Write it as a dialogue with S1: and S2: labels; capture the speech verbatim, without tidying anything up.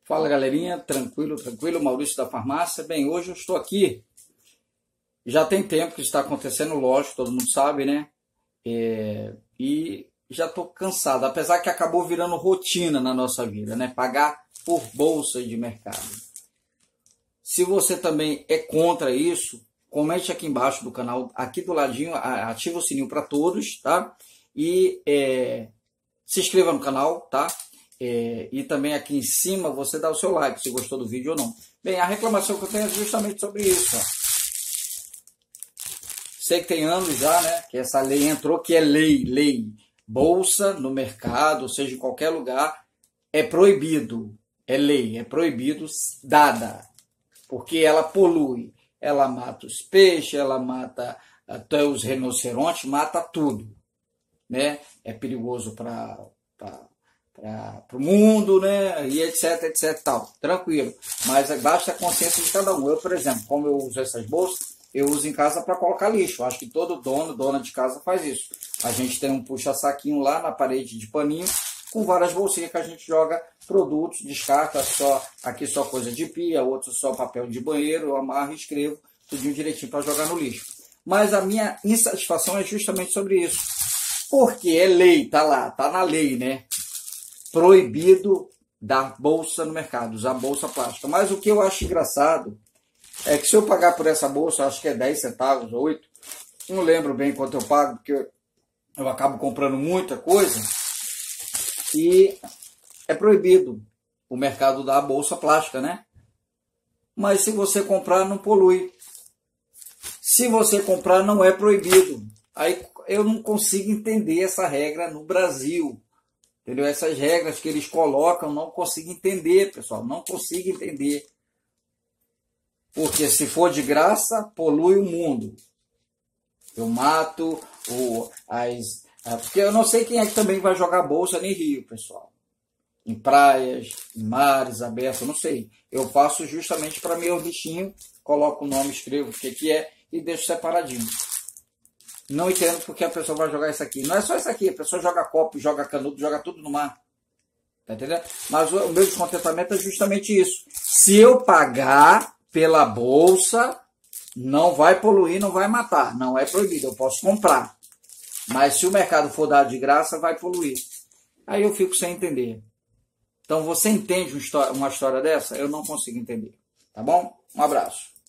S1: Fala galerinha, tranquilo, tranquilo, Maurício da farmácia. Bem, hoje eu estou aqui, já tem tempo que está acontecendo, lógico, todo mundo sabe, né? É, e já estou cansado, apesar que acabou virando rotina na nossa vida, né? Pagar por bolsa de mercado. Se você também é contra isso, comente aqui embaixo do canal, aqui do ladinho, ativa o sininho para todos, tá? E é, se inscreva no canal, tá? É, e também aqui em cima você dá o seu like se gostou do vídeo ou não. Bem, a reclamação que eu tenho é justamente sobre isso. Ó. Sei que tem anos já, né, que essa lei entrou, que é lei, lei. Bolsa no mercado, ou seja, em qualquer lugar, é proibido. É lei, é proibido dada. Porque ela polui. Ela mata os peixes, ela mata até os rinocerontes, mata tudo. Né? É perigoso para... para o mundo, né, e etc, etc, tal, tranquilo, mas basta a consciência de cada um. Eu, por exemplo, como eu uso essas bolsas, eu uso em casa para colocar lixo. Acho que todo dono, dona de casa faz isso. A gente tem um puxa-saquinho lá na parede de paninho, com várias bolsinhas que a gente joga produtos, descarta só, aqui só coisa de pia, outro só papel de banheiro, eu amarro e escrevo, tudinho direitinho para jogar no lixo. Mas a minha insatisfação é justamente sobre isso, porque é lei, tá lá, tá na lei, né? Proibido dar bolsa no mercado, usar bolsa plástica. Mas o que eu acho engraçado é que se eu pagar por essa bolsa, acho que é dez centavos ou oito, não lembro bem quanto eu pago, porque eu acabo comprando muita coisa, e é proibido o mercado dar bolsa plástica, né? Mas se você comprar, não polui. Se você comprar, não é proibido. Aí eu não consigo entender essa regra no Brasil. Entendeu? Essas regras que eles colocam, não consigo entender, pessoal. Não consigo entender. Porque se for de graça, polui o mundo. Eu mato, ou as... porque eu não sei quem é que também vai jogar bolsa em Rio, pessoal. Em praias, em mares abertos, eu não sei. Eu faço justamente para meu bichinho, coloco o nome, escrevo o que, que é e deixo separadinho. Não entendo porque a pessoa vai jogar isso aqui. Não é só isso aqui, a pessoa joga copo, joga canudo, joga tudo no mar. Tá entendendo? Mas o meu descontentamento é justamente isso. Se eu pagar pela bolsa, não vai poluir, não vai matar. Não é proibido, eu posso comprar. Mas se o mercado for dar de graça, vai poluir. Aí eu fico sem entender. Então você entende uma história dessa? Eu não consigo entender. Tá bom? Um abraço.